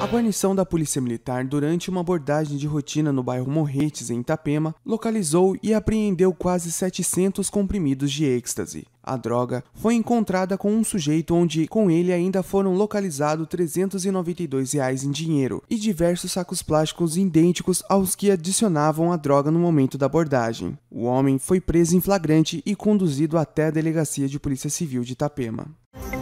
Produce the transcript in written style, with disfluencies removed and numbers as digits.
guarnição da Polícia Militar, durante uma abordagem de rotina no bairro Morretes, em Itapema, localizou e apreendeu quase 700 comprimidos de êxtase. A droga foi encontrada com um sujeito onde, com ele, ainda foram localizados R$ 392 em dinheiro e diversos sacos plásticos idênticos aos que adicionavam a droga no momento da abordagem. O homem foi preso em flagrante e conduzido até a Delegacia de Polícia Civil de Itapema.